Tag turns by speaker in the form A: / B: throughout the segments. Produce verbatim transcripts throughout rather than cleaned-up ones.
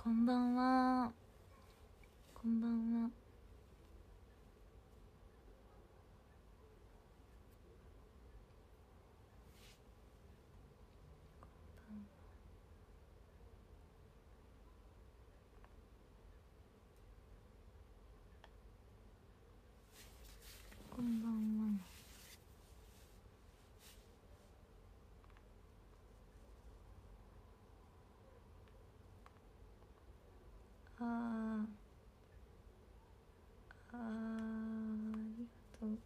A: こんばんは。こんばんは。こんばんは。あーあー、ありがとう。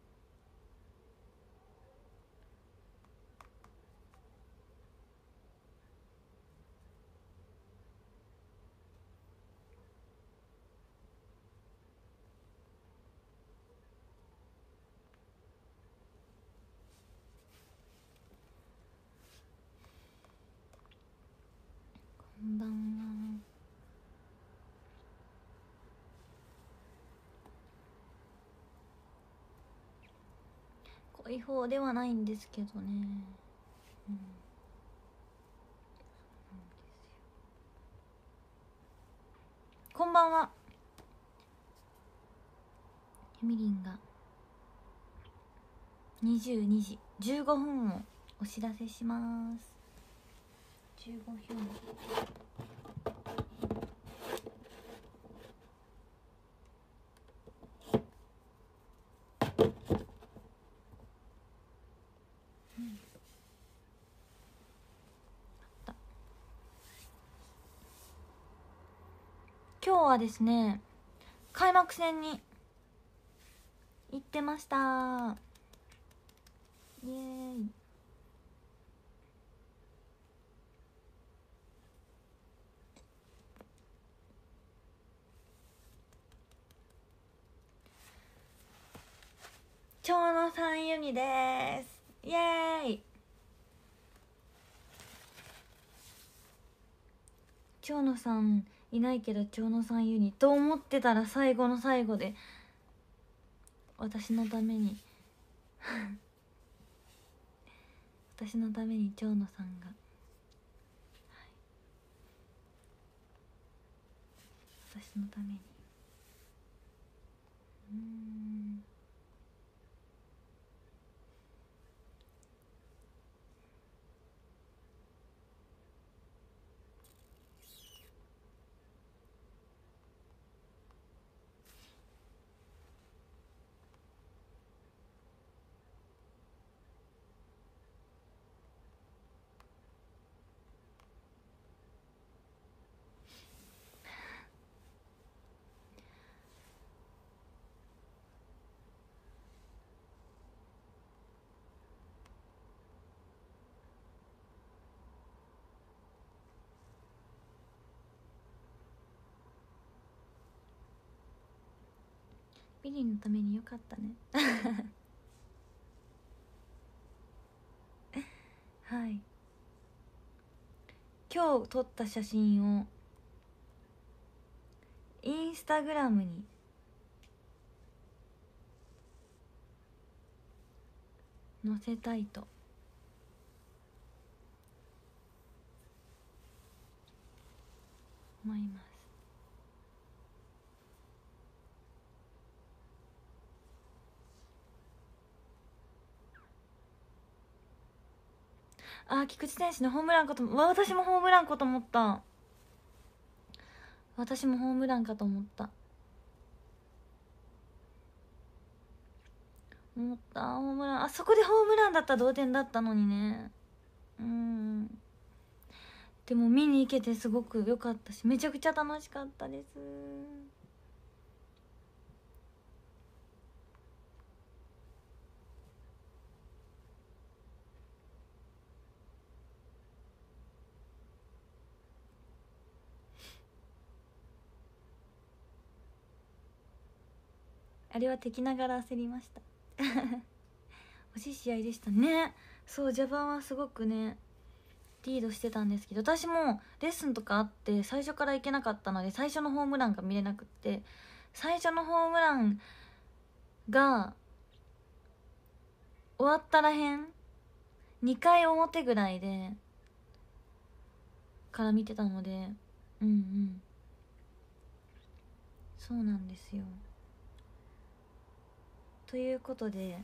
A: こんばんは。濃い方ではないんですけどね、うん、こんばんは。エミリンがにじゅうにじじゅうごふんをお知らせします。じゅうごふん。うん、あった。今日はですね、開幕戦に行ってました。イエーイ。蝶野さんユニです。イエーイ。蝶野さんいないけど蝶野さんユニと思ってたら、最後の最後で私のために私のために蝶野さんが、はい、私のために、うーんビリーのためによかったねはい、今日撮った写真をインスタグラムに載せたいと思います。あー、菊池選手のホームランかとわ私もホームランかと思った。私もホームランかと思った思ったホームラン。あそこでホームランだったら同点だったのにね。うん、でも見に行けてすごく良かったし、めちゃくちゃ楽しかったです。あれは敵ながら焦りました惜しい試合でしたね。そう、序盤はすごくねリードしてたんですけど、私もレッスンとかあって最初から行けなかったので、最初のホームランが見れなくって、最初のホームランが終わったらへんにかい表ぐらいでから見てたので、 うんうん、そうなんですよ。ということで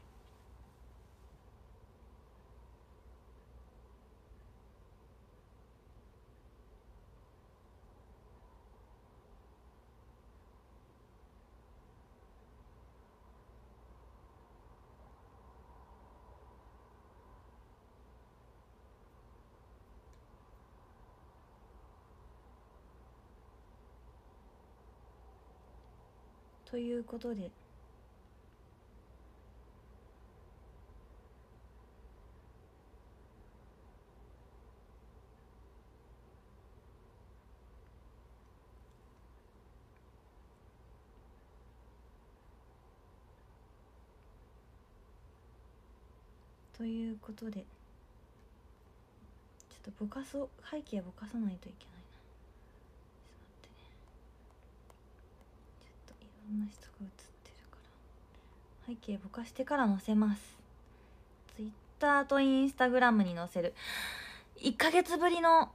A: ということでということでちょっとぼかそう、背景ぼかさないといけないな。ちょっと待ってね、ちょっといろんな人が映ってるから背景ぼかしてから載せます。ツイッターとインスタグラムに載せる。いっかげつぶりの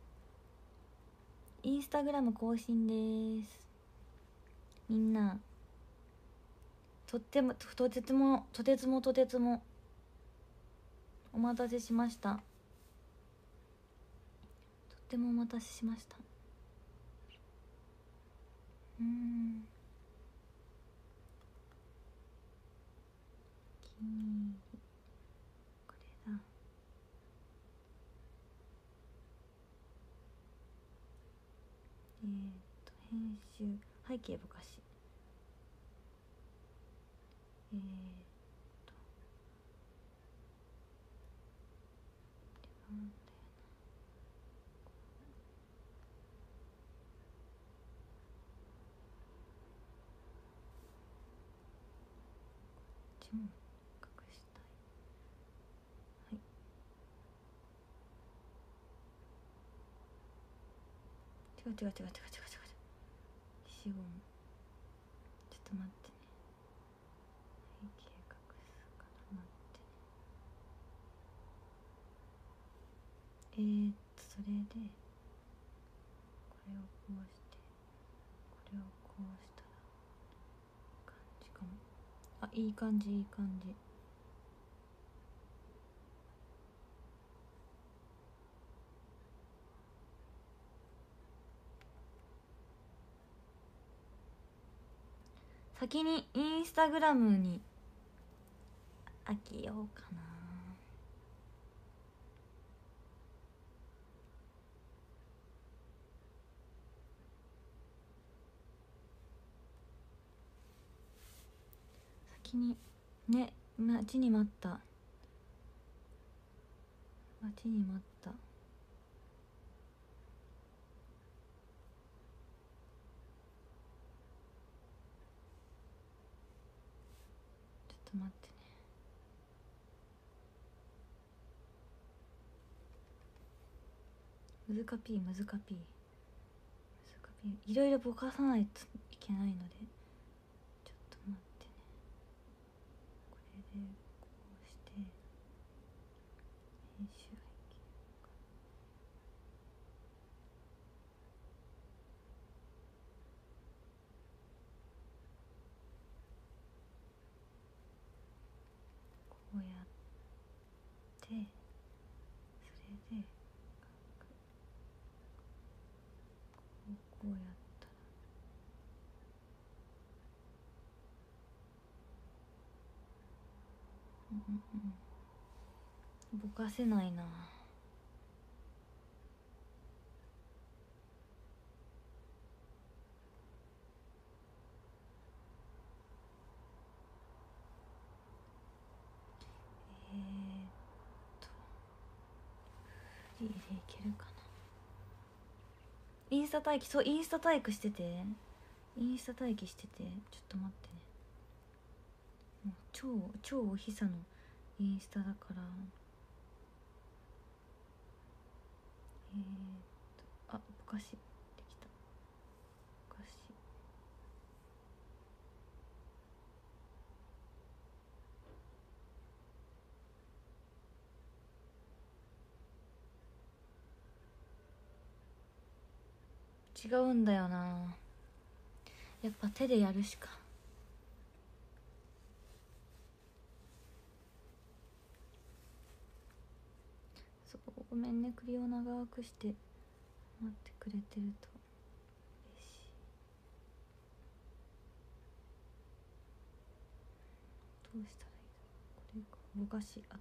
A: インスタグラム更新です。みんなとってもとてつもとてつもとてつもお待たせしました。とってもお待たせしました。うーん、お気に入りこれだ。えー、っと編集背景ぼかし、えー、っとなんだよな、こっちも隠したい。はい、違う違う違う違う違う違う違う、消しゴム、ちょっと待ってね、背景隠すから待ってね。えー、っとそれでこれをこうしてこれをこうしたら感じかも。あ、いい感じいい感じ。先にインスタグラムにあげようかな。先にね、待ちに待った待ちに待った。ちょっと待ってね。むずかぴーむずかぴーむずかぴー、いろいろぼかさないといけないのでちょっと待ってね。これでこうして編集背景こうやって、それでこうこうやったらうんうんうん、ぼかせないな。えー、っとフリーでいけるかな。インスタ待機、そう、インスタ待機しててインスタ待機しててちょっと待ってね。もう超超おひさのインスタだから。えー、っとあ、ぼかしできた。ぼかし違うんだよな。やっぱ手でやるしか。そう、ごめんね、首を長くして待ってくれてると嬉しい。どうしたらいいだろう。これか、ぼかしあった。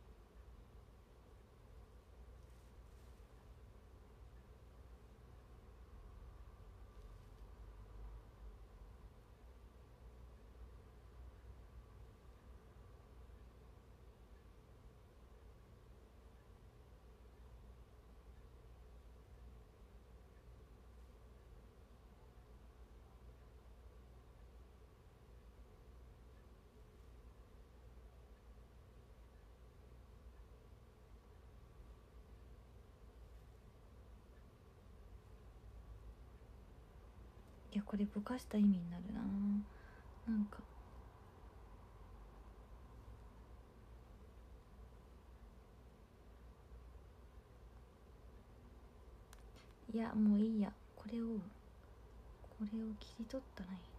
A: いや、これぼかした意味になるな。なんかいや、もういいや。これをこれを切り取ったらいいんだ。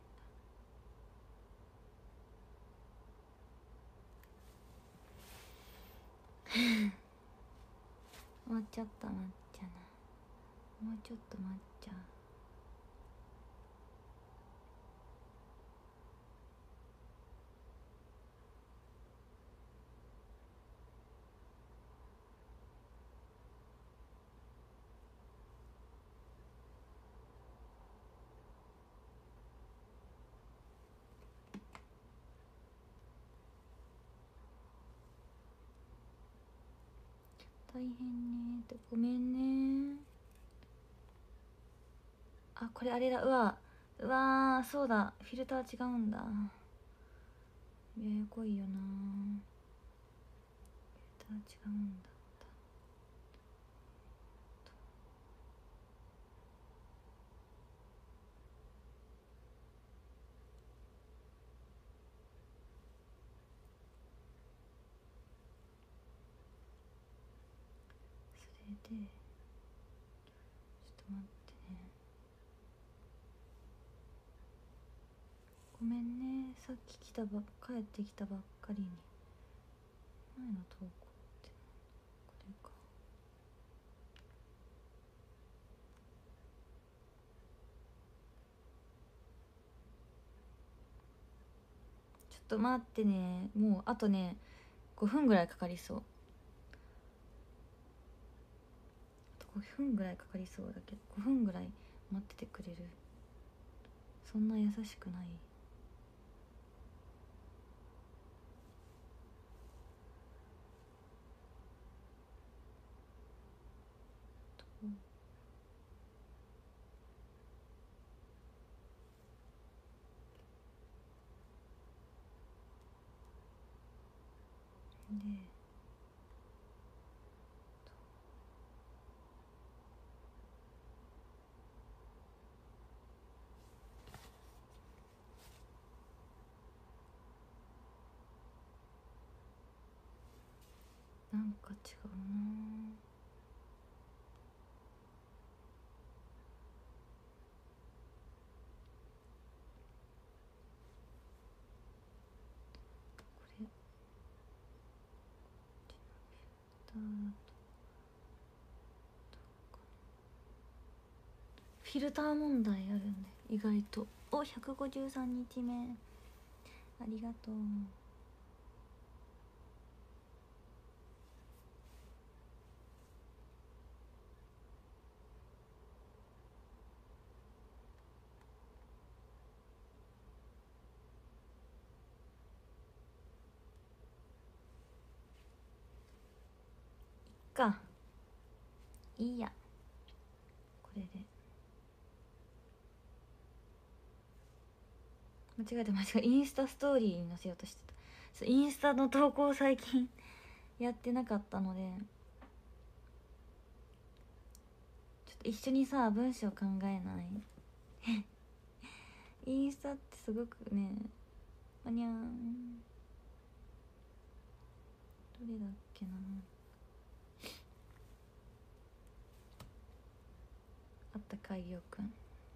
A: もうちょっと待っちゃな。もうちょっと待っちゃう。大変ねーって、ごめんね。あ、これあれだ。うわうわー、そうだ、フィルター違うんだ。ややこいよな。フィルター違うんだった。それでちょっと待ってね。ごめんね、さっき来たばっ帰ってきたばっかりに。前の投稿ってこれか。ちょっと待ってね。もうあとねごふんぐらいかかりそう。あとごふんぐらいかかりそうだけど、ごふんぐらい待っててくれる？そんな優しくない？でなんか違うな。これフィルター問題あるんで、意外と。お、ひゃくごじゅうさんにちめ、ありがとう。いっか、いいや、これで。間違えた間違えた、インスタストーリーに載せようとしてた。そう、インスタの投稿最近やってなかったので、ちょっと一緒にさ文章考えない？インスタってすごくね、あにゃーん、どれだっけな。あっった海洋くん。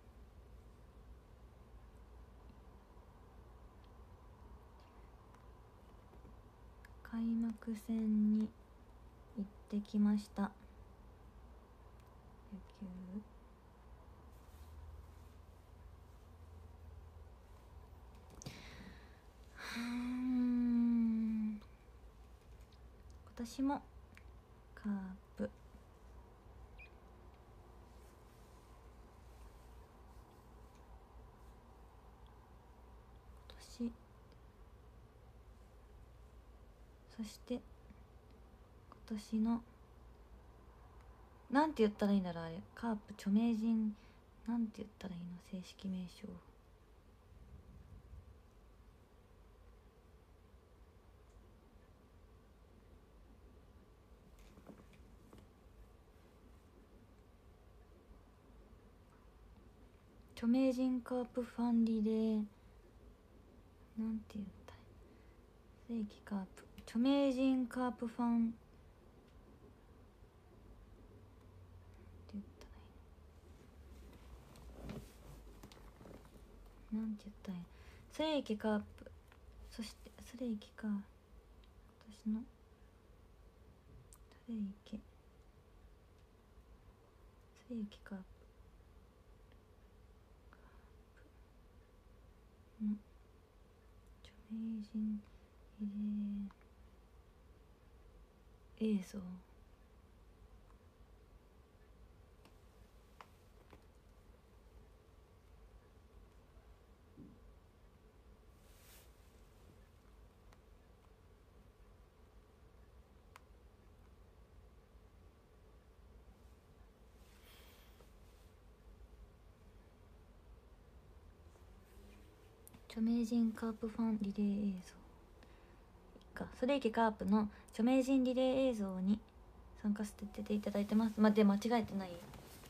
A: 開幕戦に行ってきました。野球はーん、今年もカープ今年そして今年のなんて言ったらいいんだろう、あれカープ著名人なんて言ったらいいの、正式名称。著名人カープファンリレーなんて言ったらいい、正規カープ著名人カープファンなんて言ったらいい、それいけカープ、そしてそれいけか今年のそれいけそれいけカープの著名人リレー映像。著名人カープファンリレー映像か、それいけカープの著名人リレー映像に参加させていただいてます。まあ、で間違えてない、間違えてないよ。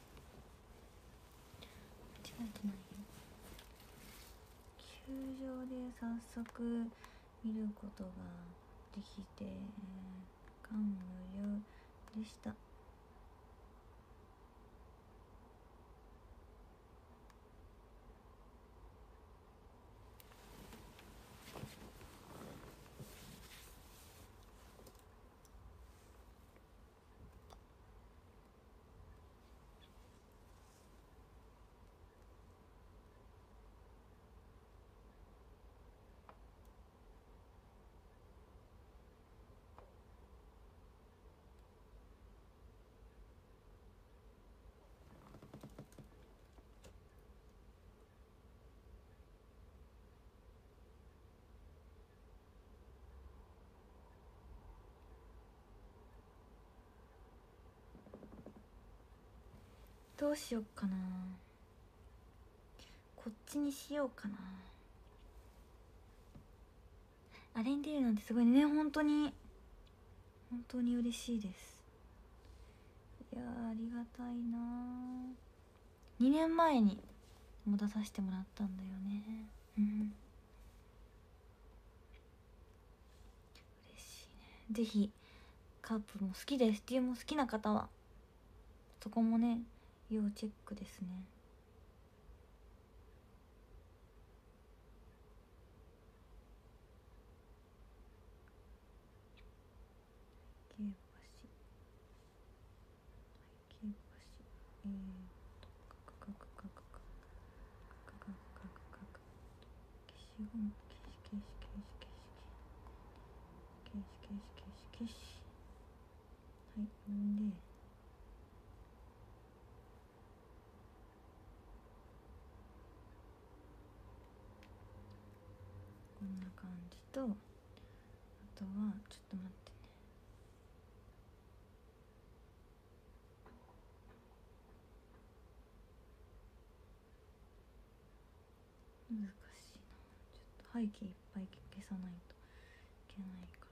A: 球場で早速見ることができて感無量でした。どうしよっかな、こっちにしようかな。あれに出るなんてすごいね、本当に本当に嬉しいです。いやーありがたいな。にねんまえにも出させてもらったんだよね。うん嬉しいね。ぜひカープも好きですっていうも好きな方はそこもね要チェックですね。京橋京橋えーとカクカクカクカクカクカクカク消しゴム消し消し消し消し消し消し消し消しはいんでこんな感じと、あとはちょっと待ってね、難しいな、ちょっと背景いっぱい消さないといけないから。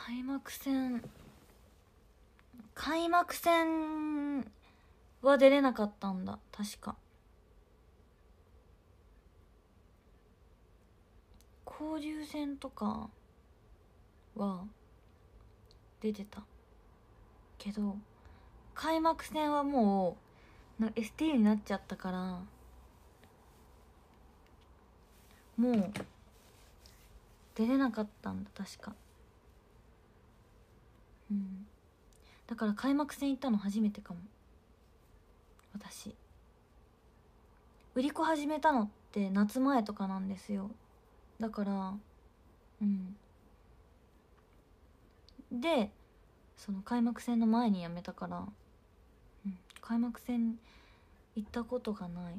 A: 開幕戦開幕戦は出れなかったんだ確か。交流戦とかは出てたけど、開幕戦はもうなんか エスティー になっちゃったから、もう出れなかったんだ確か。うん、だから開幕戦行ったの初めてかも私。売り子始めたのって夏前とかなんですよ。だからうんでその開幕戦の前に辞めたから、うん、開幕戦行ったことがない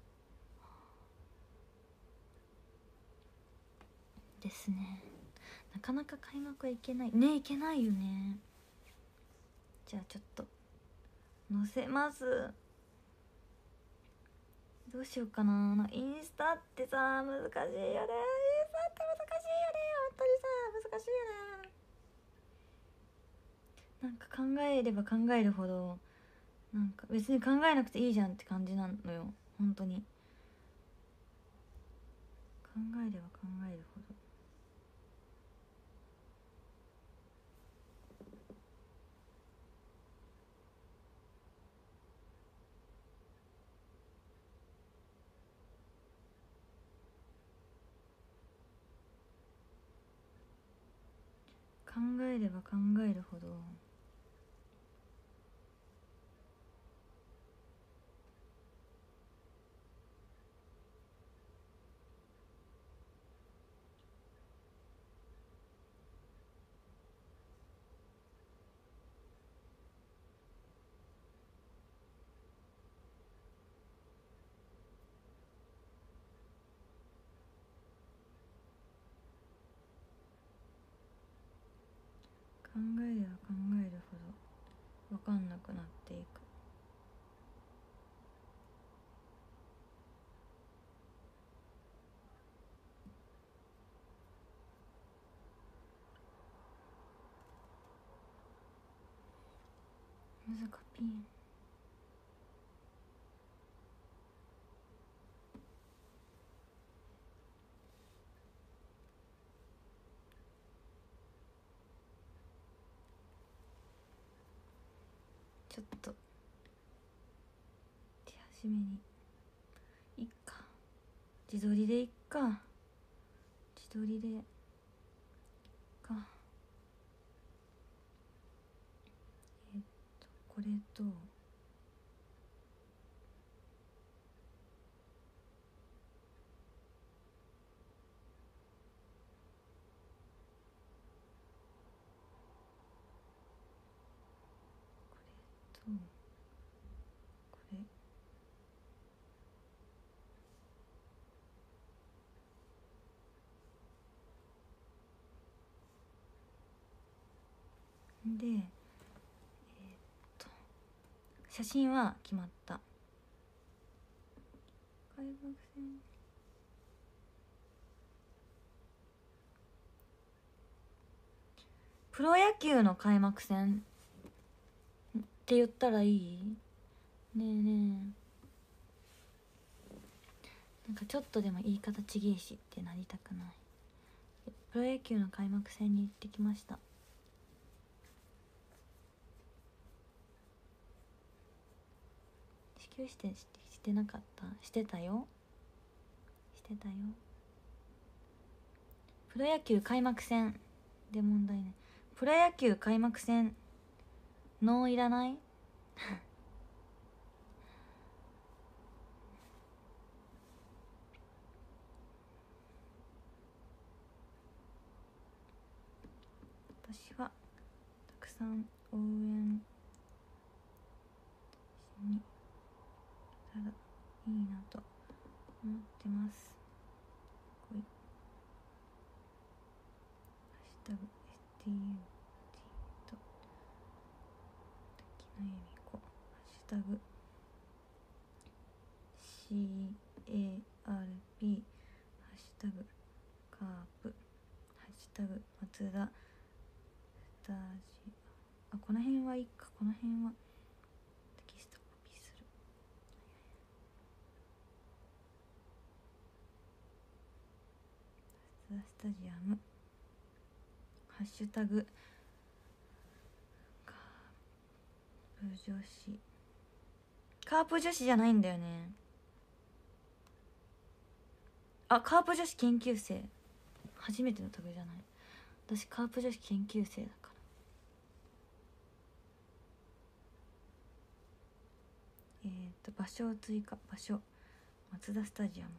A: ですね。なかなか開幕は行けないね。行けないよね。じゃあちょっと載せます。どうしようかな。なインスタってさ難しいよね。インスタって難しいよね。本当にさ難しいよね。なんか考えれば考えるほどなんか別に考えなくていいじゃんって感じなのよ本当に。考えれば考えるほど考えれば考えるほど考えれば考えるほど分かんなくなっていく。むずかピンちょっと手始めにいっか。自撮りでいっか。自撮りでか。えっとこれととこれで、えー、っと写真は決まった。開幕戦プロ野球の開幕戦って言ったらいい？ねえねえ、なんかちょっとでも言い方ちげえしってなりたくない。プロ野球の開幕戦に行ってきました。始球式してしてなかった？してたよしてたよ。プロ野球開幕戦で問題ね。プロ野球開幕戦ノーいらない私はたくさん応援しにたらいいなと思ってます。こいハッシュタグ エスティーユーティー と滝野由美子ハッシュタグ シーエーアールピー ハッシュタグカープハッシュタグ松田サージ、あ、この辺はいいか、この辺はテキストコピーする。スタジアム、ハッシュタグカープ女子、カープ女子じゃないんだよね。あ、カープ女子研究生、初めてのタグじゃない。私カープ女子研究生だから。えっ、ー、と場所を追加、場所マツダスタジアム。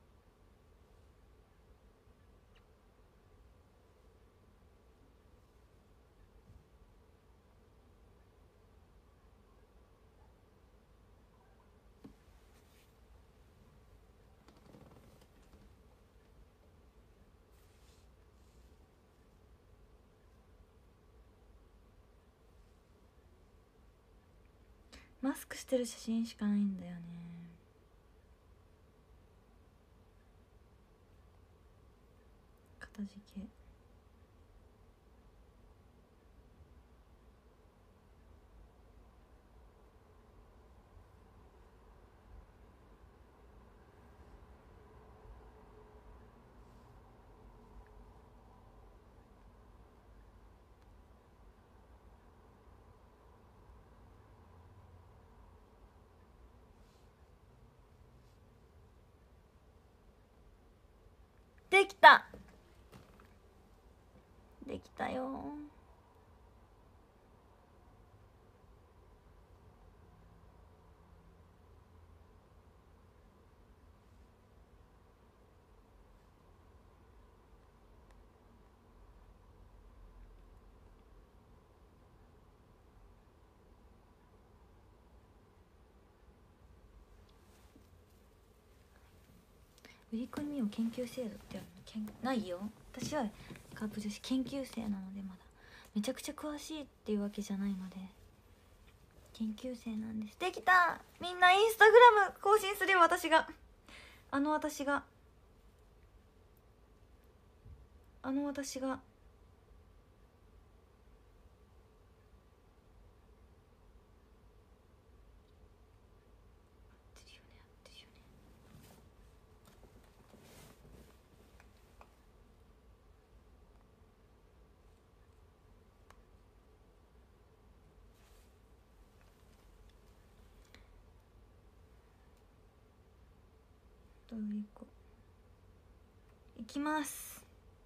A: マスクしてる写真しかないんだよね。片付け、できたできたよ。売り込みを研究制度ってあるのけんないよ。私はカープ女子研究生なので、まだめちゃくちゃ詳しいっていうわけじゃないので研究生なんです。できた。みんなインスタグラム更新するよ。私があの私があの私がどういう子いきます。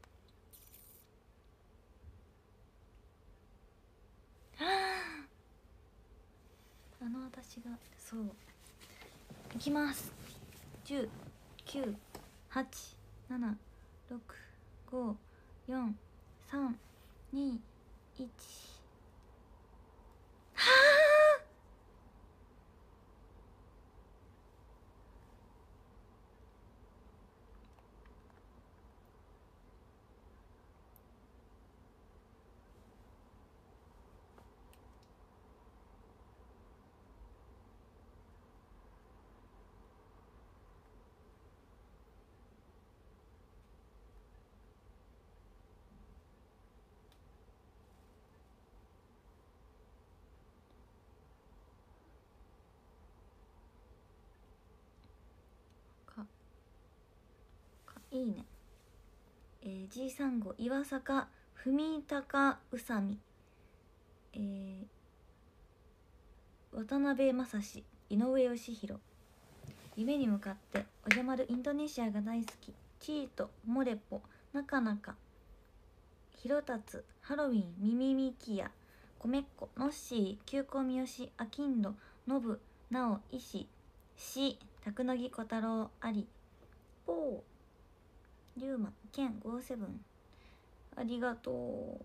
A: あの私がそういきます。じゅう、きゅう、はち、なな、ろく、ご、よん、さん、に、いち。はあ、かかいいね。えー、ジーさんご 岩坂文高宇佐美、えー、渡辺正史、井上義弘。夢に向かっておじゃまるインドネシアが大好き、チート、モレポ、なかなか、ひろたつ、ハロウィン、ミミミキヤ、コメッコ、ノッシー、急行三好、アキンド、ノブ、ナオ、イシ、シ、タクノギ小太郎、アリ、ポー、リュウマ、ケン、ゴーセブン、ありがとう。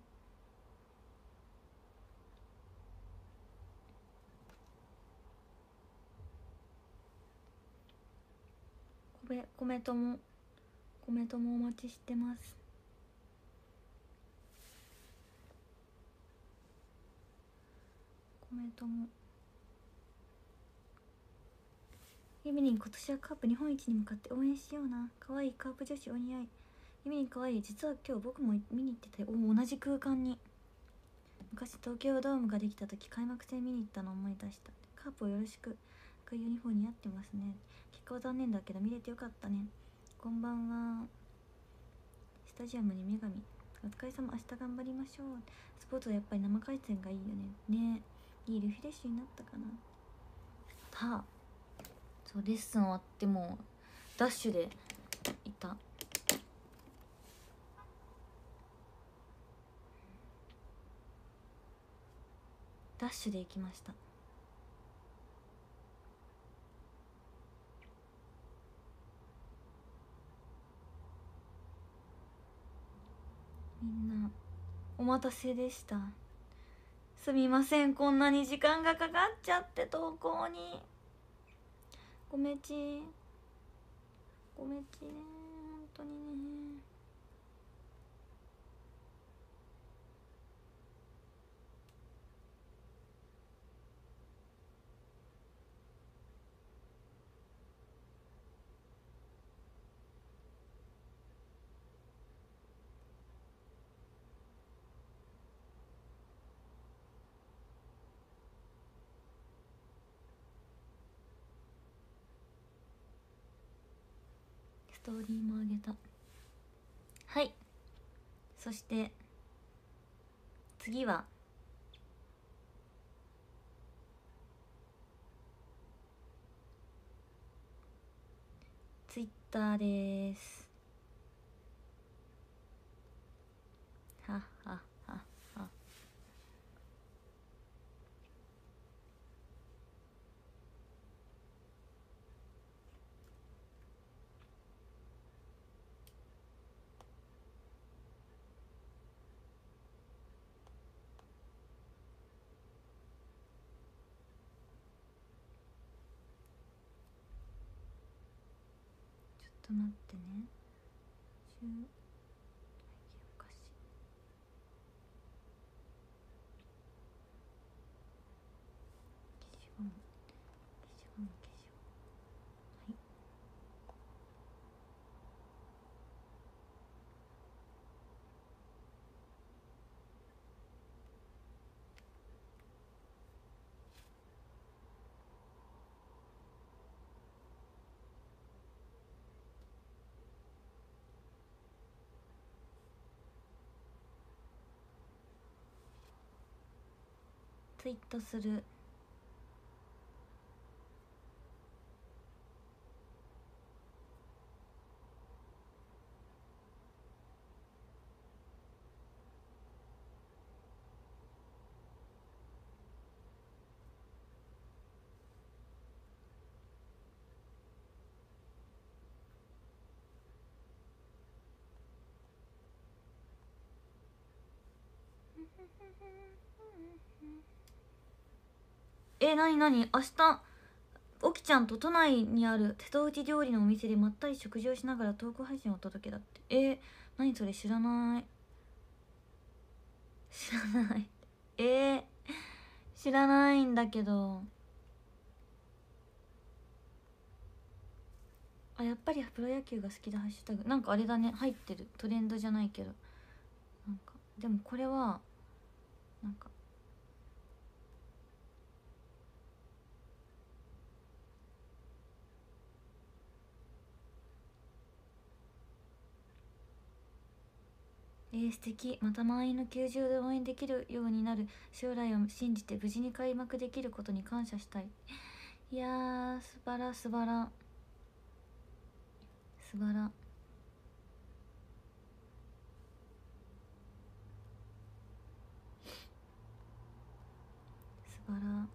A: コメ、コメントもコメントもお待ちしてます。コメントも。ユミリン、今年はカープ日本一に向かって応援しような。可愛いカープ女子お似合い。ユミリン可愛い。実は今日僕も見に行ってたよ。お、同じ空間に昔東京ドームができた時開幕戦見に行ったのを思い出した。カープをよろしく。赤いユニフォーム似合ってますね。結果は残念だけど見れてよかったね。こんばんは。スタジアムに女神。お疲れ様。明日頑張りましょう。スポーツはやっぱり生回線がいいよね。ね、いいリフレッシュになったかな。はあ、そう、レッスン終わってもうダッシュでいた。ダッシュで行きました。みんなお待たせでした。すみません、こんなに時間がかかっちゃって投稿に。ごめちごめちね、本当にね。ストーリーもあげた。はい、そして次はツイッターです。はっはっはっは。ちょっと待ってね。しゅおかしい。消しゴム消しゴム消しゴム。はい、ツイートする。え、なになに、明日おきちゃんと都内にある瀬戸内料理のお店でまったり食事をしながらトーク配信をお届けだって。えー、何それ、知らない。知らないえー、知らないんだけど。あ、やっぱりプロ野球が好きだハッシュタグ。なんかあれだね、入ってる。トレンドじゃないけど、なんかでもこれはなんかえー、素敵。また満員の球場で応援できるようになる将来を信じて無事に開幕できることに感謝したい。いやー、すばらすばらすばらすばら。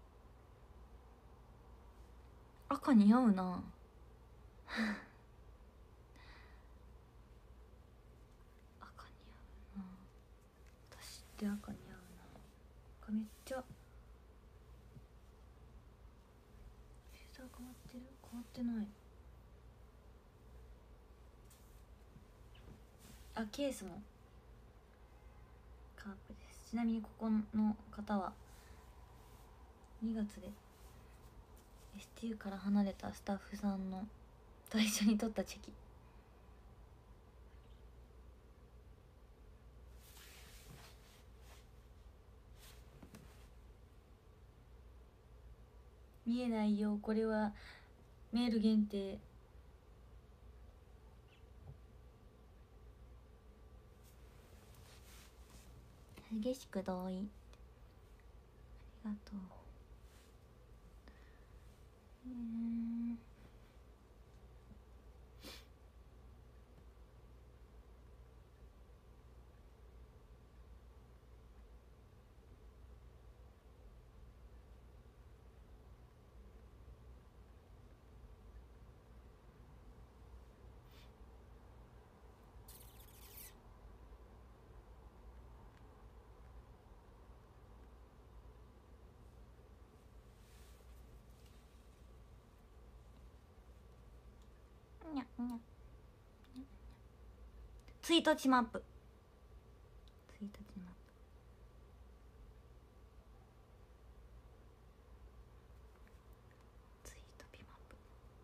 A: 赤似合うなで赤似合うな。赤めっちゃフィルター変わってる？変わってない。あ、ケースもカープです。ちなみにここの方はにがつで エスティーユー から離れたスタッフさんのと一緒に撮ったチェキ。見えないよ、これはメール限定。激しく同意。ありがとう。うんにゃにゃツイートチマップ。ツイートチマップ。ツイートピマップ。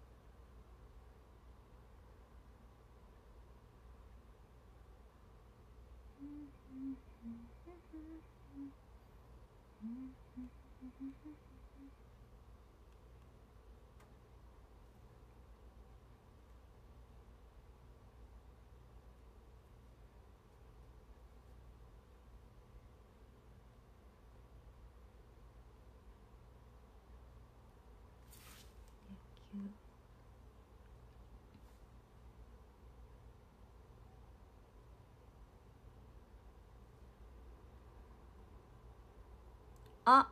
A: あ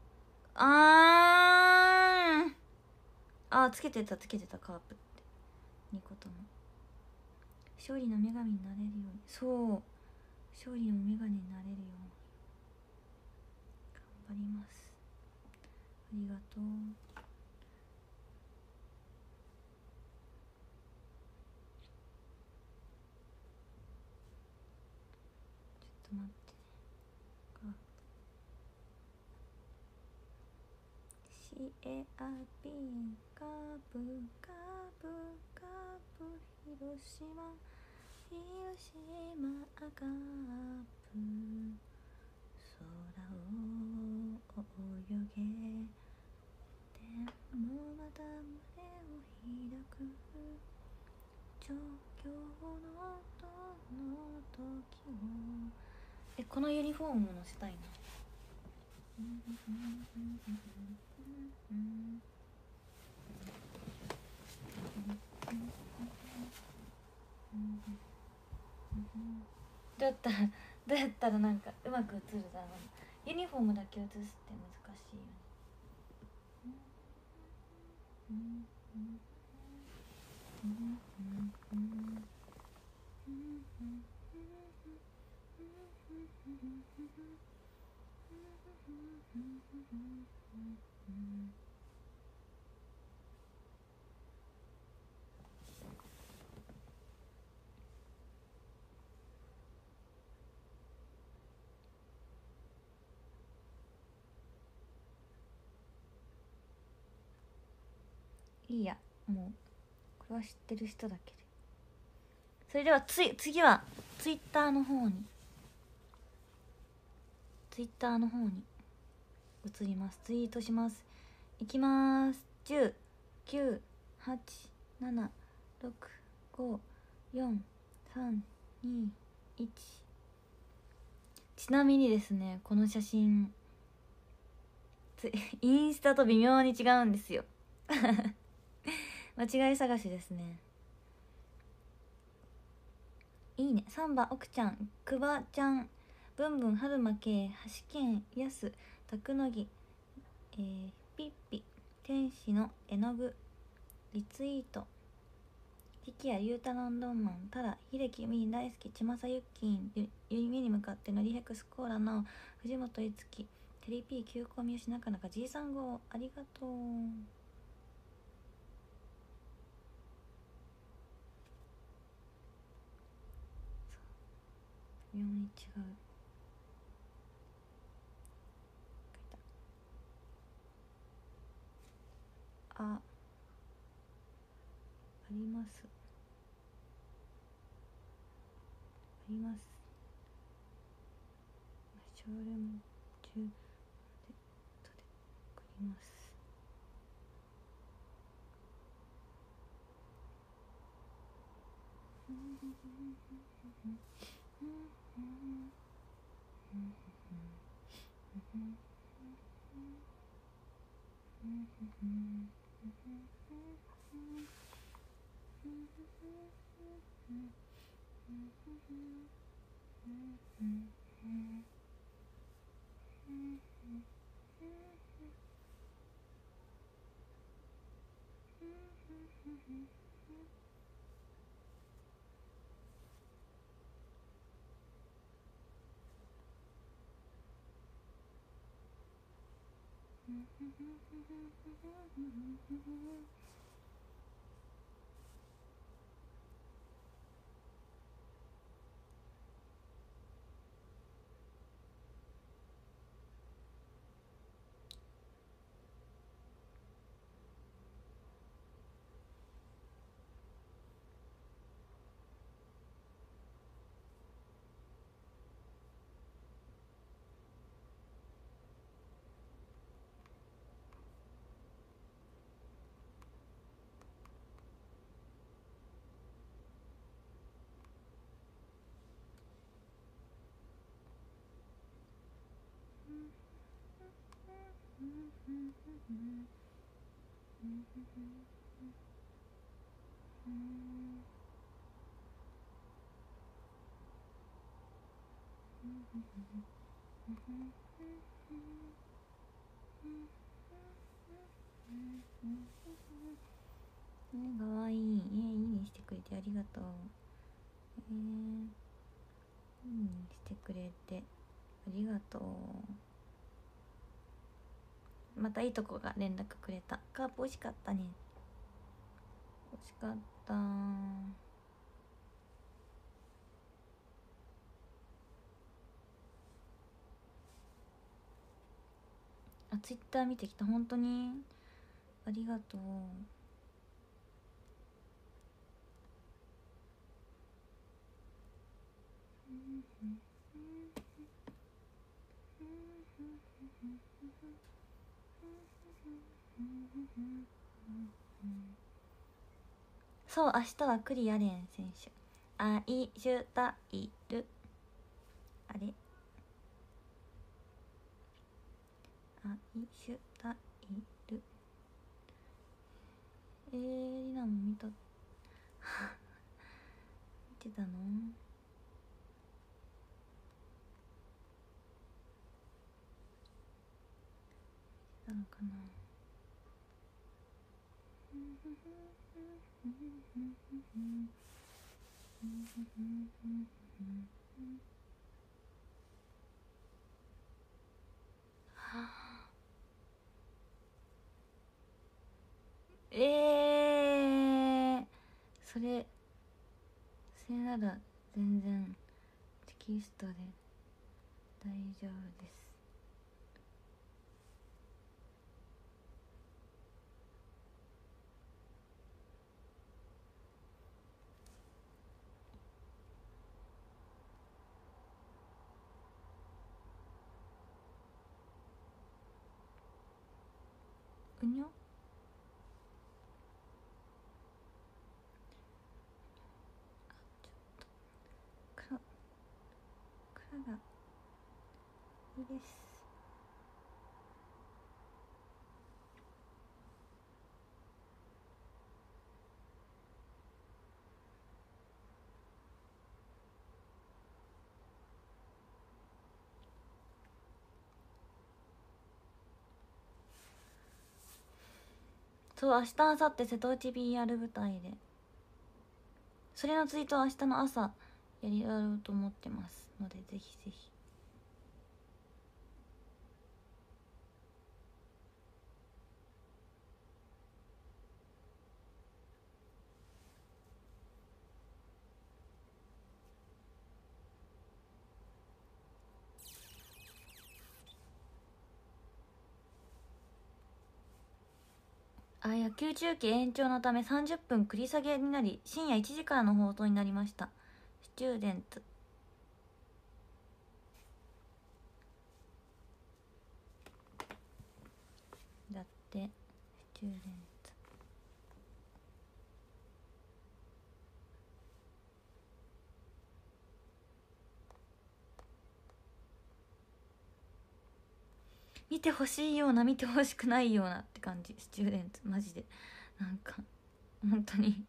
A: あーんあ、つけてたつけてたカープってにことも勝利の女神になれるように。そう勝利の女神になれるように頑張ります。ありがとう。ちょっと待ってね。シエアピーカブカブカブ広島広島カープ空を泳げでもまた胸を開く状況のどの時を。え、このユニフォームも載せたいな。どうやったらどうやったらなんかうまく映るだろう。ユニフォームだけ映すって難しいよね。いいや、もうこれは知ってる人だけで。それではつ次はツイッターの方にツイッターの方に移ります。ツイートします。いきます。じゅう、きゅう、はち、なな、ろく、ご、よん、さん、に、いち。ちなみにですね、この写真インスタと微妙に違うんですよ間違い探しですね。いいね。サンバ、奥ちゃん、くばちゃん、ブンブン、はるまけい、はしけん、やす、たくのぎ、えー、ピッピ、天使の絵の具、リツイート、 力也、ゆうたロンドンマン、タラ、秀樹、みー大好き、ちまさゆっきん、ゆ夢に向かってのりヘクスコーラの藤本いつき、テリピー、休校三好なかなか ジーさん号、ありがとう。微妙に違う。あ、あります。あります。ショールーム中でとで送ります。かわいい。えー、いいにしてくれてありがとう。えー、いいにしてくれてありがとう。またいいとこが連絡くれた。カープ美味しかったね。美味しかった。あ、ツイッター見てきた。本当にありがとう。そう、明日は栗アレン選手。愛したいる。あれ愛したいる。えー、りなも見た見てたの？見てたのかな。えー、それそれなら全然テキストで大丈夫です。うにょ黒黒がいいです。そう、明日明後日瀬戸内 ビーアール 舞台でそれのツイートは明日の朝やりやろうと思ってますので、ぜひぜひ。あ、野球中継延長のためさんじゅっぷん繰り下げになり、深夜いちじからの放送になりました。スチューデントだって、スチューデント見てほしいような見てほしくないようなって感じ。スチューデントマジでなんか本当に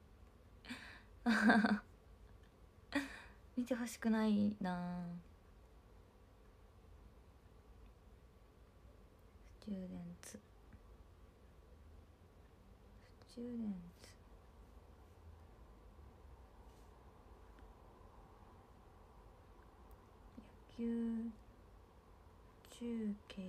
A: 見てほしくないな。スチューデンツスチューデンツ野球中継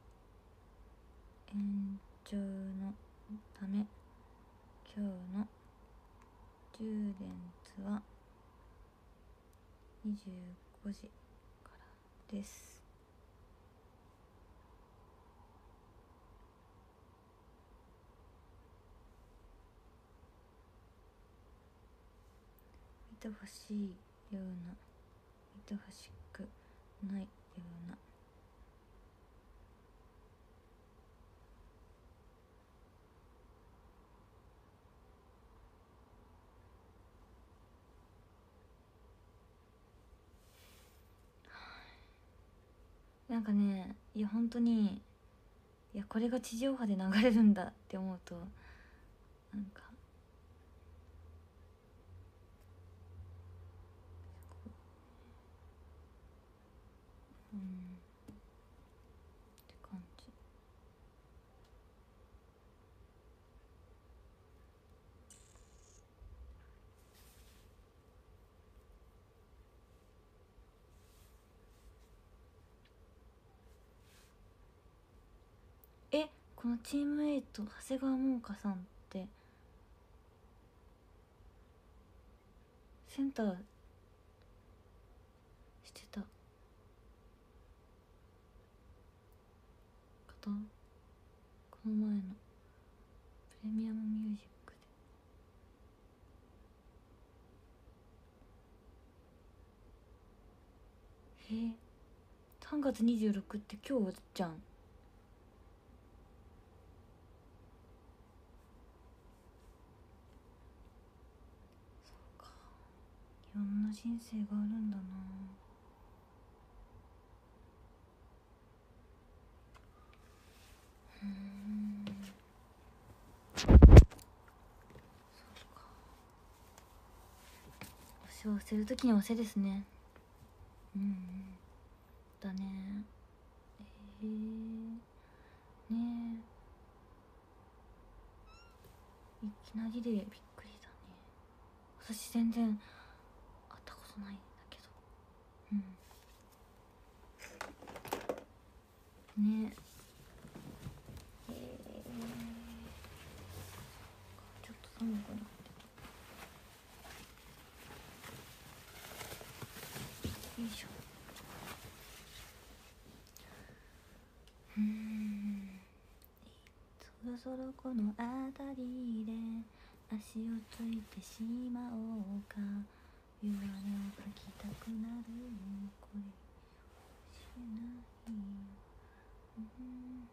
A: 延長のため今日のスチューデンツはにじゅうごじからです。見てほしいような見てほしくないような。なんかね、いや本当に、いやこれが地上波で流れるんだって思うとなんかうんって感じ。え、このチームエイト長谷川桃香さんってセンターしてた方？この前のプレミアムミュージックで。えー、さんがつにじゅうろくって今日じゃん。そうか、いろんな人生があるんだな。うーん、そうか。推しを押せるときに押せですね。うんだね。えー、ねえ、いきなりでびっくりだね。私全然会ったことないんだけど。うんねえ、えー、ちょっと寒くなってた。よいしょ。うーん、そろそろこの辺りで足をついてしまおうか。弱音を吐きたくなるこれしないよ。うん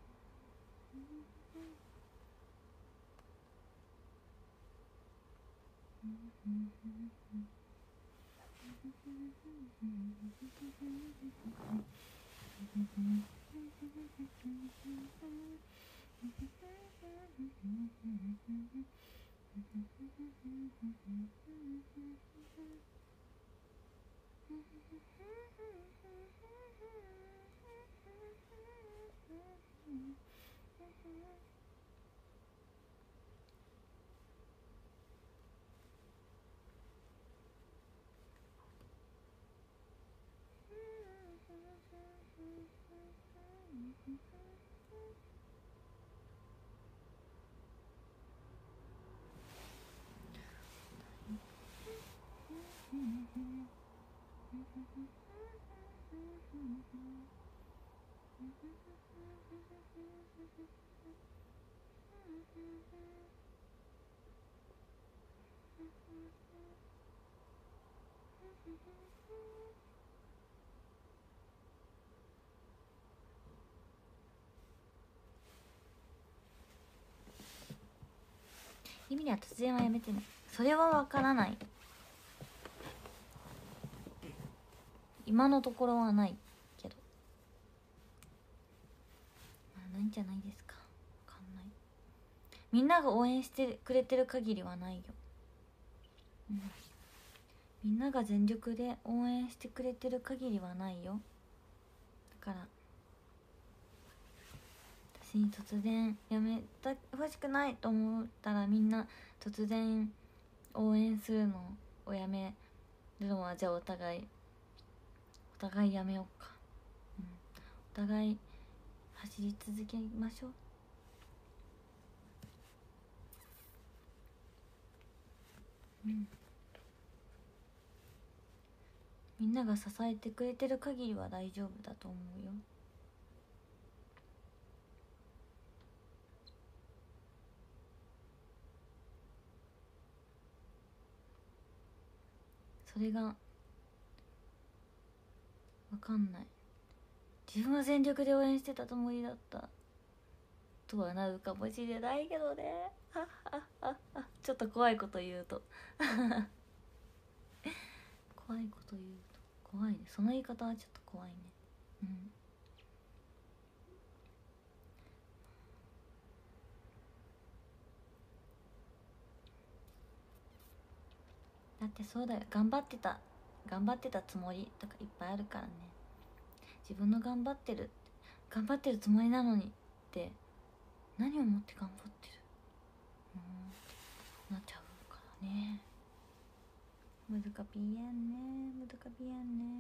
A: 意味には突然はやめてね。それはわからない。今のところはないけど、まあないんじゃないですか。わかんない。みんなが応援してくれてる限りはないよ、うん、みんなが全力で応援してくれてる限りはないよ。だから私に突然やめた欲しくないと思ったら、みんな突然応援するのをやめるのは、じゃあお互いお互いやめようか、うん、お互い走り続けましょう。うん、みんなが支えてくれてる限りは大丈夫だと思うよ。それがわかんない。自分は全力で応援してたつもりだったとはなるかもしれないけどね。ああああちょっと怖いこと言うと怖いこと言うと怖いね。その言い方はちょっと怖いね。うん。だってそうだよ、頑張ってた頑張ってたつもりとかいっぱいあるからね。自分の頑張ってる頑張ってるつもりなのにって何をもって頑張ってるうんなっちゃうからね。むずかぴーやんね、むずかぴーやんね。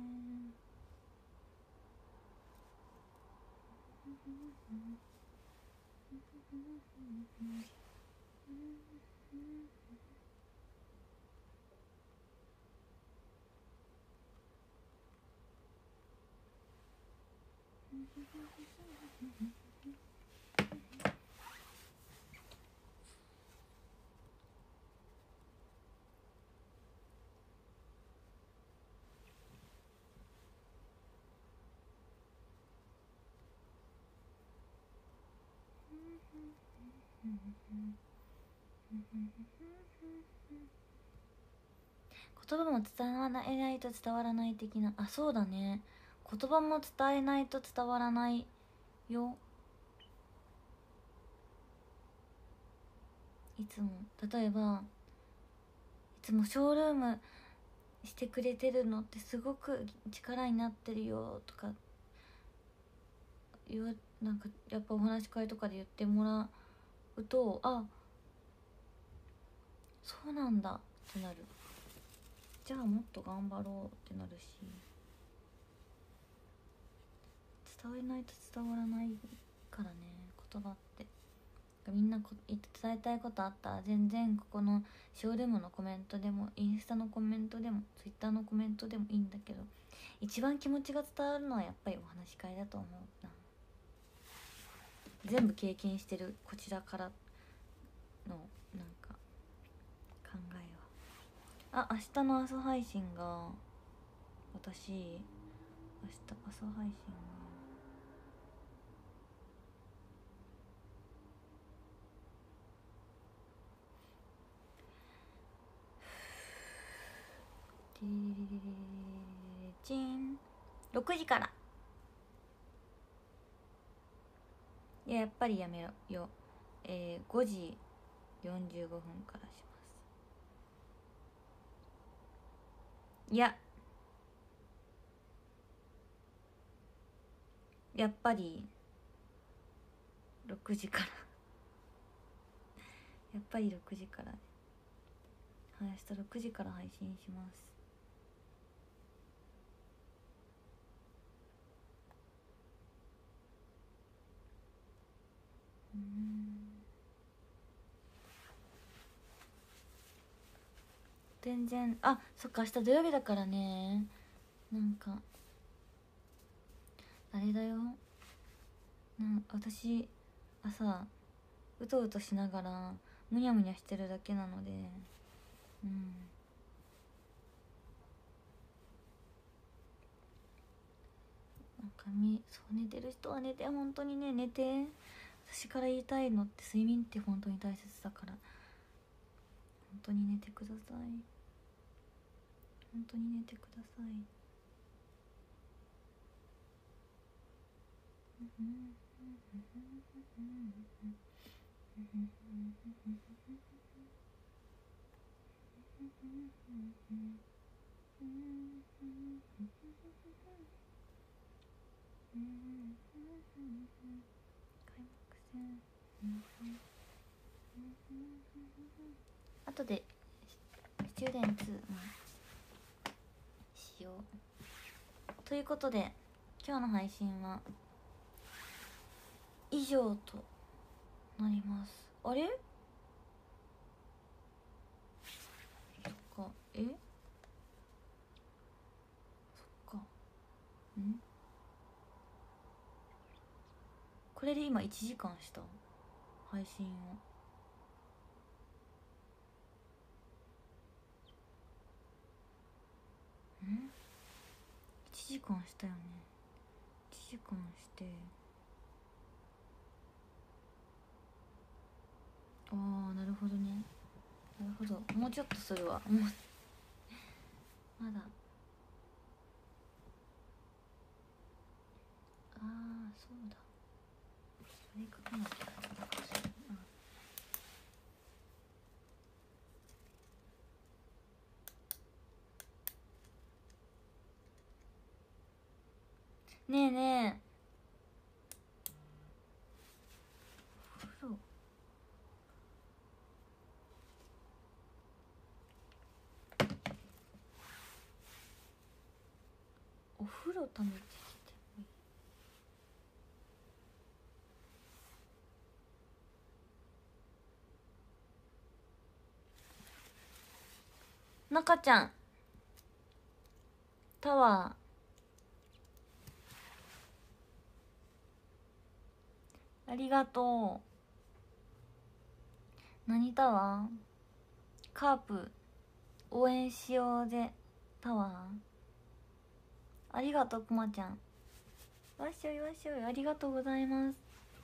A: 言葉も伝わらないと伝わらない的な。あ、そうだね、言葉も伝えないと伝わらないよ。いつも例えばいつもショールームしてくれてるのってすごく力になってるよとか言わなんかやっぱお話し会とかで言ってもらうと、あ、そうなんだってなる。じゃあもっと頑張ろうってなるし、伝えないと伝わらないからね、言葉って。みんなこ伝えたいことあったら全然ここのショールームのコメントでもインスタのコメントでもツイッターのコメントでもいいんだけど、一番気持ちが伝わるのはやっぱりお話し会だと思うな。全部経験してるこちらからのなんか考えは。あ、明日の朝配信が私明日朝配信がチンろくじから。いや、やっぱりやめろよ。えー、ごじよんじゅうごふんからします。いや、やっぱりろくじからやっぱりろくじから。はい、明日ろくじから配信します。うん、全然、あ、そっか、明日土曜日だからね。 なんかあれだよ、なん私朝うとうとしながらむにゃむにゃしてるだけなので、うん、なんかみそう寝てる人は寝て、本当にね寝て。私から言いたいのって睡眠って本当に大切だから、本当に寝てください。本当に寝てください。あとでスチューデンツしようということで、今日の配信は以上となります。あれそっか、えそっか、んこれで今いちじかんした配信を。んいちじかんしたよね。いちじかんして、ああなるほどね、なるほど、もうちょっとするわ。もうまだ、ああそうだ、それ書かなきゃ。ねえねえ、お風呂お風呂ためてきてもいい？中ちゃんタワーありがとう。何タワー？カープ応援しようぜタワー。ありがとうくまちゃん。わっしょいわっしょい、ありがとうございます。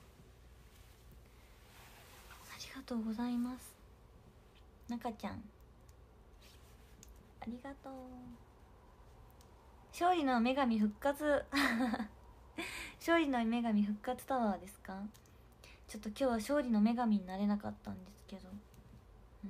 A: ありがとうございます。中ちゃんありがとう。勝利の女神復活勝利の女神復活タワーですか？ちょっと今日は勝利の女神になれなかったんですけど、うん、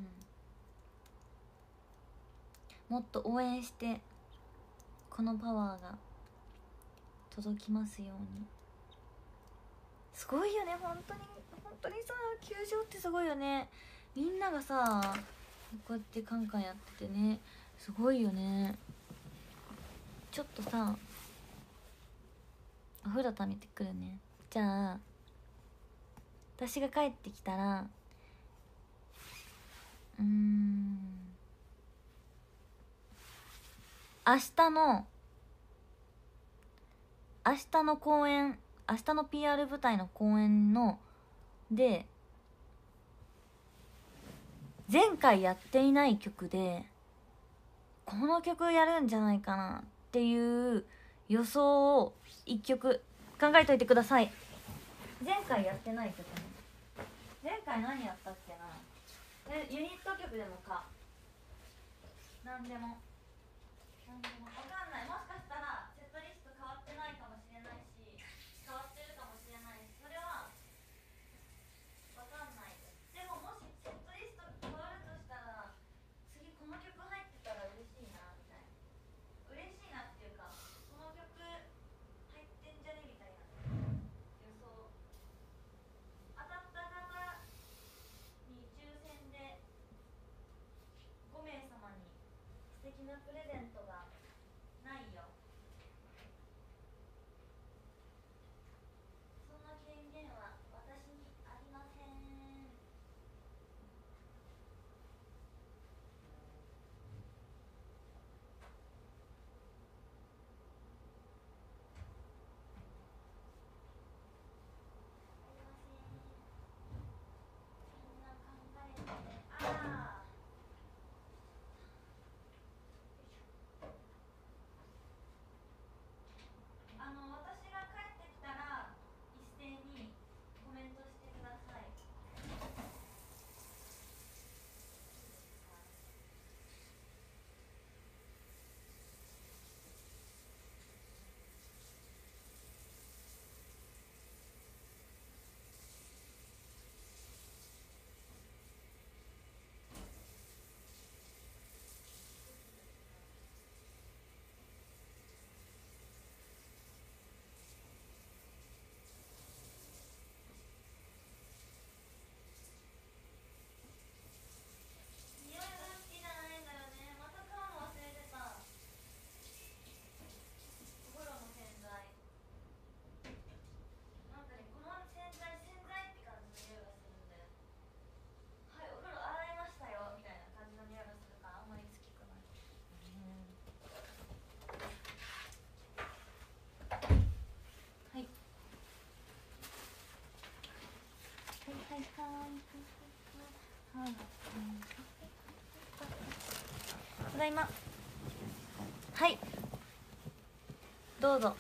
A: もっと応援してこのパワーが届きますように。すごいよね、本当に本当にさ、球場ってすごいよね。みんながさこうやってカンカンやっててね、すごいよね。ちょっとさお風呂ためてくるね。じゃあ私が帰ってきたら、うーん明日の明日の公演、明日の ピーアール 舞台の公演ので前回やっていない曲でこの曲やるんじゃないかなっていう予想をいっきょく考えといてください。前回やってない曲ね。前回何やったっけな。ユニット曲でもかなんでもなんでもわかんない。もしかしたらセットリスト変わってないかもしれないし、変わってるかもしれないし、それはわかんないです。でももしセットリスト変わるとしたら次この曲入ってたら嬉しいなみたいな、嬉しいなっていうか、この曲入ってんじゃねみたいな予想。当たった方に抽選でごめいさまに素敵なプレゼントがないよ。そんな権限は私にありません。 ただいま。はい、どうぞ。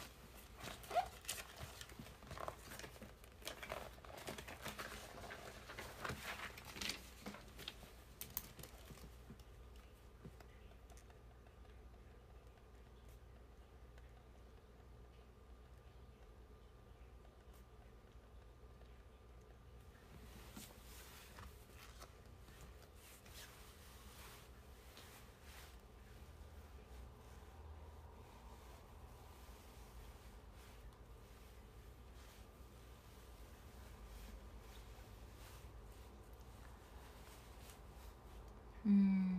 A: うーん、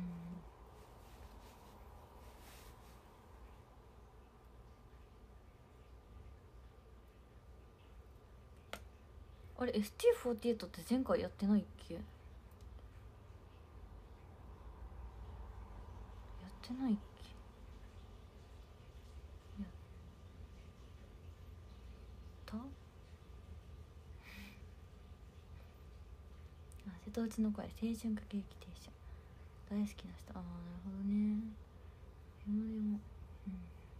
A: あれ エスティーフォーティーエイト って前回やってないっけ？やってないっけ？やったあ、瀬戸内の声、青春歌劇停車、大好きな人。ああ、なるほどね。でもでも、うん、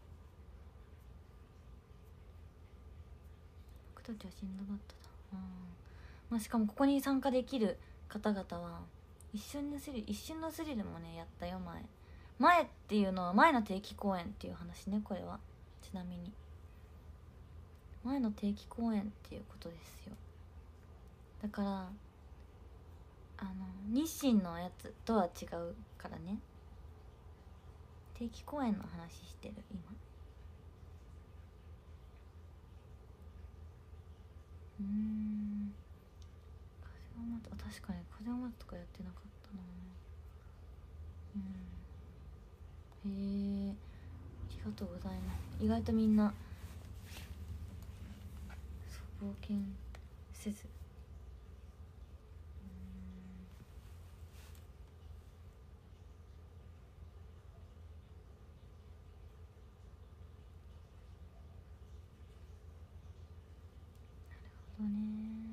A: 僕たちはしんどかっただ。あ、まあ、しかもここに参加できる方々は一瞬のスリル、一瞬のスリルもねやったよ。前前っていうのは前の定期公演っていう話ね。これはちなみに前の定期公演っていうことですよ。だからあの日清のやつとは違うからね。定期公演の話してる今。うーん、風を待つ、あ、確かに風を待つとかやってなかったな。うん、へえ、ありがとうございます。意外とみんなそう冒険せず、なるほどね。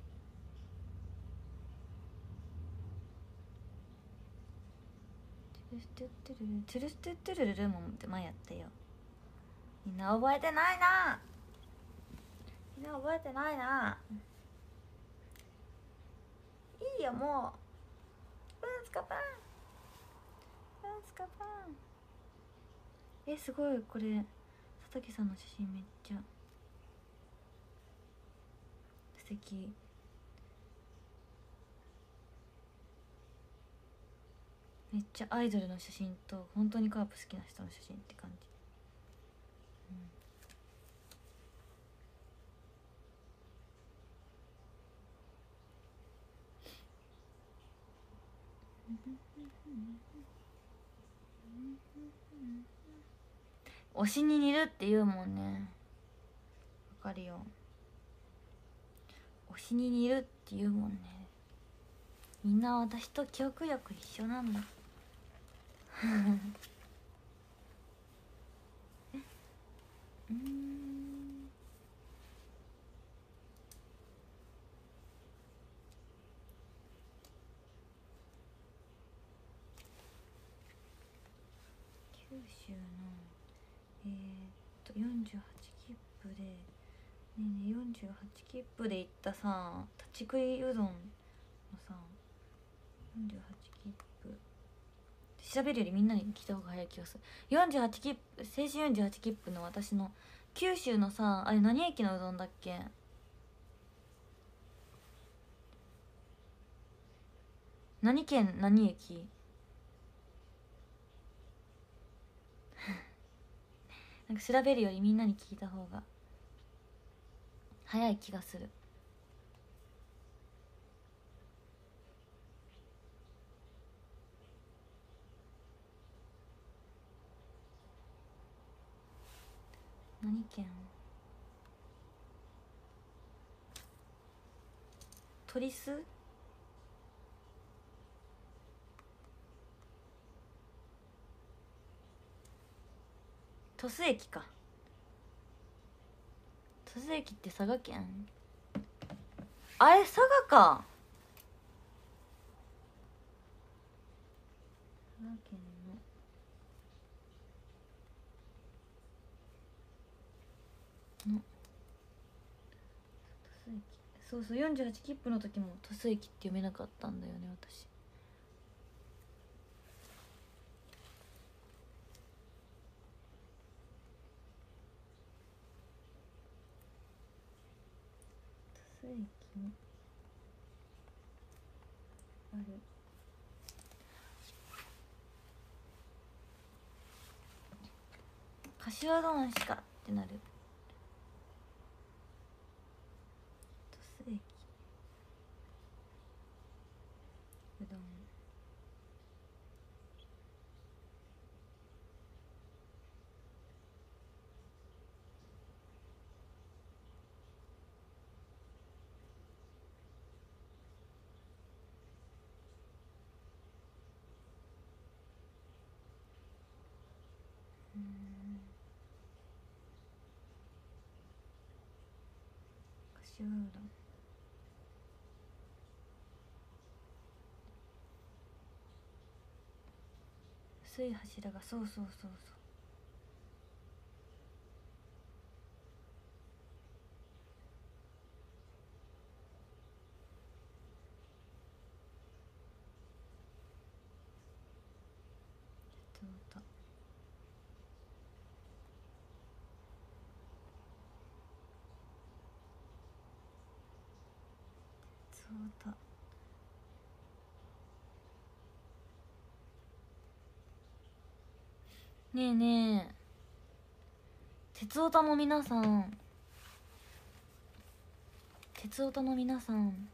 A: ツルステッテルル、ツルステッテルルルもって前やったよ。みんな覚えてないな。みんな覚えてないな。いいよもう。パンスカパンパンスカパン。え、すごい。これ佐竹さんの写真めっちゃ素敵。めっちゃアイドルの写真と本当にカープ好きな人の写真って感じ。推しに似るって言うもんね。わかるよ。推しに似るって言うもんね。みんな私と記憶力一緒なんだ。うーん、九州のえー、っとよんじゅうはち切符でねえねえよんじゅうはち切符で行ったさ、立ち食いうどんのさ、よんじゅうはち切符調べるよりみんなに聞いた方が早い気がする。よんじゅうはち切符、青春よんじゅうはち切符の私の九州のさ、あれ何駅のうどんだっけ？何県何駅？なんか調べるよりみんなに聞いた方が早い気がする。何県？鳥栖？鳥栖駅か。鳥栖駅って佐賀県？あれ佐賀か。 県のの鳥栖駅、そうそうよんじゅうはち切符の時も鳥栖駅って読めなかったんだよね私。鳥栖駅にある柏丼しかってなる。鳥栖駅うどん、うん、柏うどん、薄い柱が、そうそうそうそう。鉄オタ、鉄オタ、ねえねえ、鉄オタの皆さん、鉄オタの皆さん、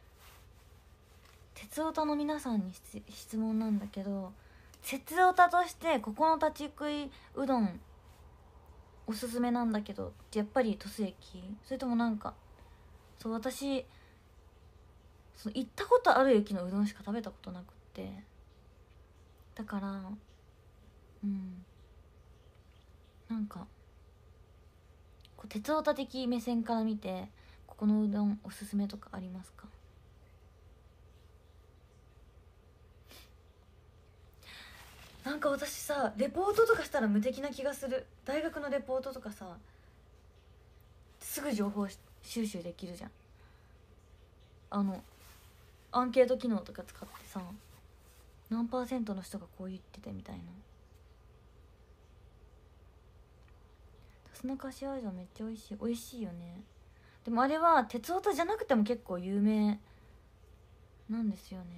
A: 鉄オタの皆さんに質問なんだけど、鉄オタとしてここの立ち食いうどんおすすめなんだけど、やっぱり鳥栖駅？それともなんか、そう私その行ったことある駅のうどんしか食べたことなくって、だからうんなんかこう鉄オタ的目線から見てここのうどんおすすめとかありますか？なんか私さレポートとかしたら無敵な気がする。大学のレポートとかさすぐ情報収集できるじゃん。あのアンケート機能とか使ってさ何パーセントの人がこう言っててみたいな。タスの柏うどんめっちゃ美味しい。美味しいよね。でもあれは鉄オタじゃなくても結構有名なんですよね。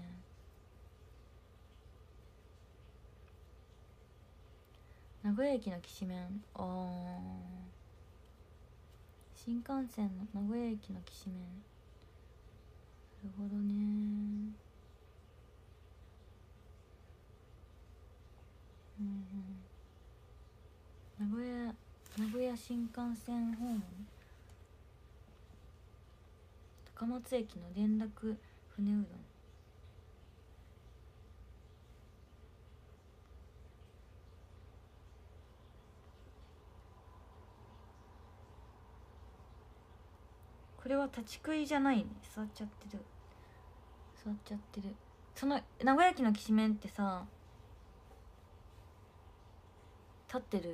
A: 名古屋駅のきしめん、あー新幹線の名古屋駅のきしめん、なるほどね。うんうん、名古屋名古屋新幹線ホーム、高松駅の連絡船うどん、これは立ち食いじゃないね。座っちゃってる座っちゃってる。その名古屋駅のきしめんってさ立ってる？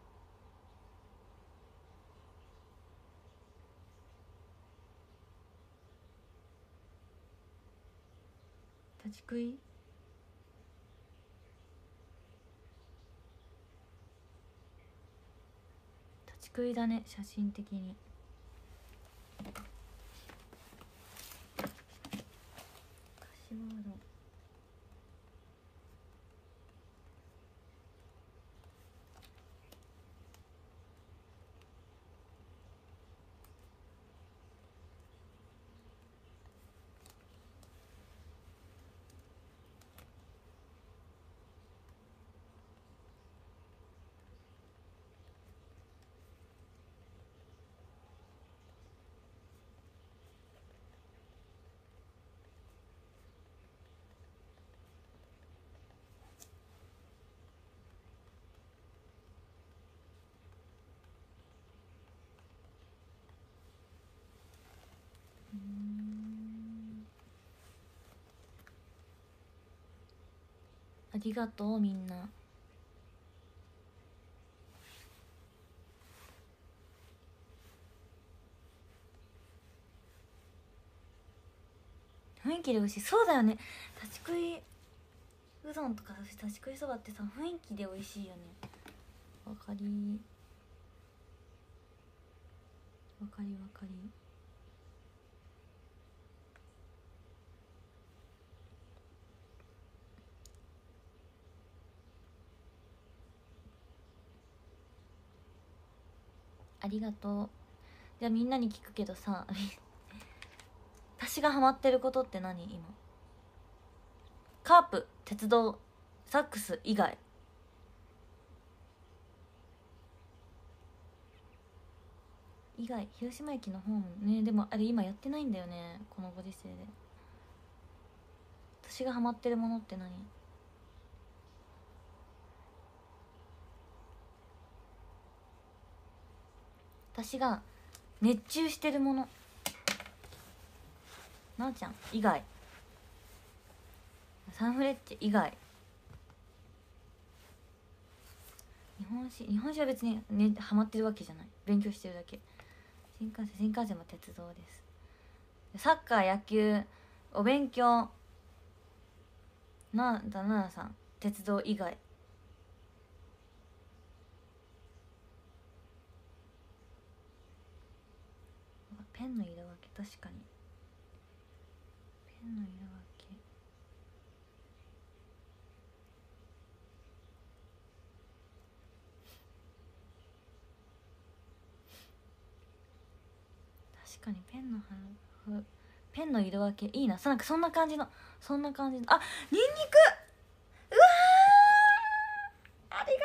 A: 立ち食い？立ち食いだね写真的に。柏うどん、 ありがとうみんな。雰囲気で美味しい。そうだよね、立ち食いうどんとか立ち食いそばってさ、雰囲気で美味しいよね。わかりわかりわかり。ありがとう。じゃあみんなに聞くけどさ私がハマってることって何今？カープ、鉄道、サックス以外。以外、広島駅のホームね。でもあれ今やってないんだよね、このご時世で。私がハマってるものって何？私が熱中してるもの。なおちゃん以外、サンフレッチェ以外。日本史日本史は別にねハマってるわけじゃない、勉強してるだけ。新幹線新幹線も鉄道です。サッカー、野球、お勉強。なんだななさん、鉄道以外。ペンの色分け、確かにペンの色分け。確かにペンの花、ペンの色分けいいな。なんかそんな感じのそんな感じの。あ、ニンニク。うわー、ありが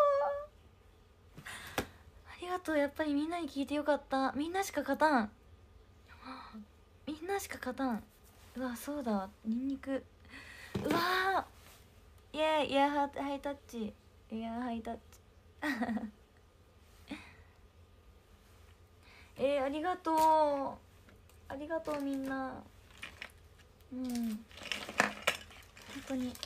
A: とうありがとう。やっぱりみんなに聞いてよかった。みんなしか勝たんみんなしか勝たん。うわ、そうだわ、ニンニク。うわー、イエーイ、イヤーハイタッチ、イヤーハイタッチえー、ありがとうありがとうみんな。うん本当に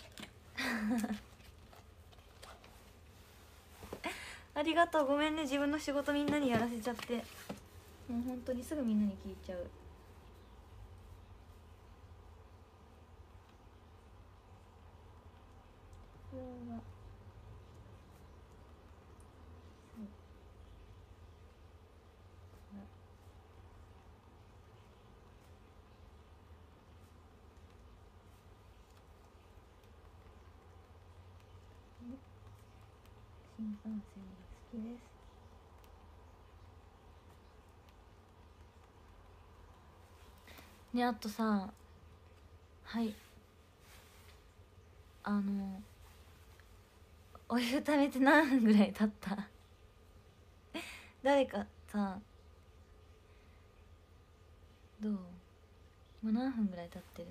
A: ありがとう。ごめんね、自分の仕事みんなにやらせちゃって。もう本当にすぐみんなに聞いちゃう。今日は新幹線が好きです。ね、あとさ、はい、あのお湯ためて何分ぐらい経った誰かさ、どう？今何分ぐらい経ってる？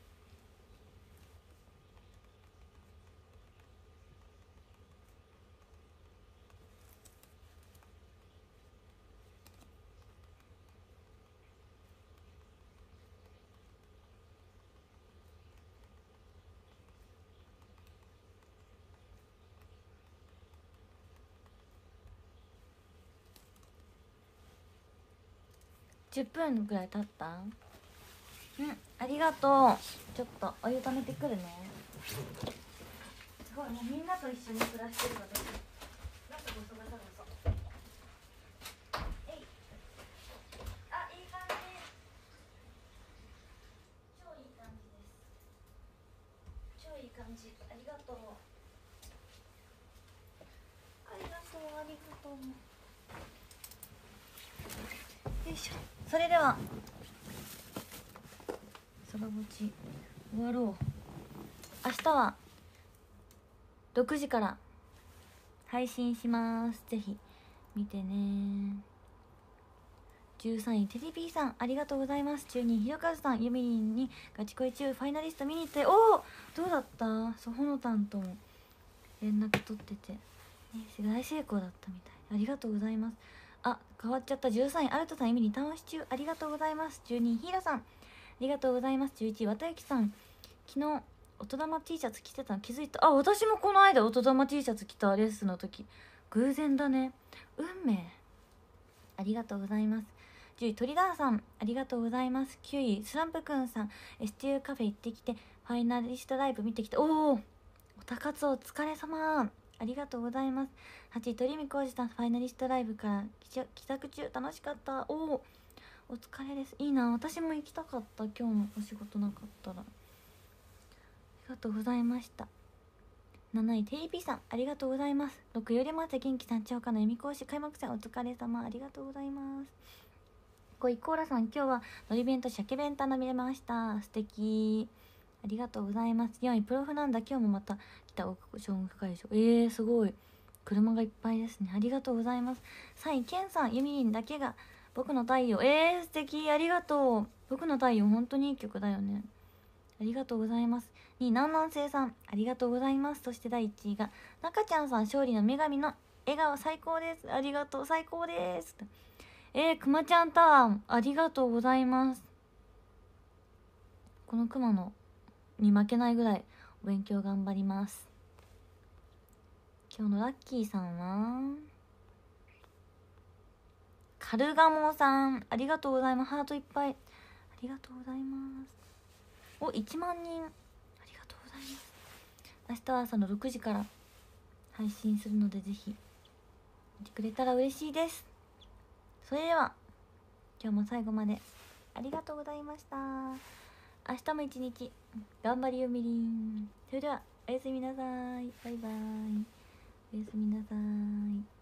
A: じゅっぷんぐらい経った？うん、ありがとう。ちょっとお湯ためてくるね。すごい、もうみんなと一緒に暮らしてる私。なんかゴソガサゴソ。えい、あ、いい感じ。超いい感じです。超いい感じ。ありがとうありがとうありがとう。よいしょ。それではそばぼち終わろう。明日はろくじから配信します。ぜひ見てね。じゅうさんいテレビーさんありがとうございます。じゅうにいひろかずさん、ゆみりんにガチ恋中ファイナリスト見に行って、おおどうだった？そう、ほのたんとも連絡取ってて、ね、大成功だったみたい。ありがとうございます。あ、変わっちゃった。じゅうさんいアルトさん、ゆみりん談話中ありがとうございます。じゅうにいひろさんありがとうございます。じゅういちいわたゆきさん、昨日音玉 T シャツ着てたの気づいた。あ、私もこの間音玉 T シャツ着た、レッスンの時。偶然だね、運命。ありがとうございます。じゅうい鳥ダーさんありがとうございます。きゅういスランプくんさん エスティーユー カフェ行ってきてファイナリストライブ見てきて、おおおたかつお疲れ様、ありがとうございます。はちい鳥海浩二さんファイナリストライブから帰宅中楽しかった。おおお疲れです。いいな、私も行きたかった。今日のお仕事なかったら。ありがとうございました。なないテイピーさんありがとうございます。ろくよりまぜ元気さんちゃおかの読み講師開幕戦お疲れ様、ありがとうございます。ごいコーラさん今日はのり弁と鮭弁頼みました。素敵、ありがとうございます。よんいプロフなんだ、今日もまた来た音楽会場。えーすごい車がいっぱいですね、ありがとうございます。さんいケンさんユミリンだけが僕の太陽、えー素敵、ありがとう。僕の太陽本当にいい曲だよね、ありがとうございます。にい南南星さんありがとうございます。そしてだいいちいが中ちゃんさん、勝利の女神の笑顔最高です、ありがとう、最高です。えー、くまちゃんタワーありがとうございます。このくまのに負けないぐらいお勉強頑張ります。今日のラッキーさんはカルガモさんありがとうございます。ハートいっぱいありがとうございます。おいちまんにんありがとうございます。明日は朝のろくじから配信するのでぜひ見てくれたら嬉しいです。それでは今日も最後までありがとうございました。明日も一日頑張りよみりん。それではおやすみなさい、バイバイ、おやすみなさい。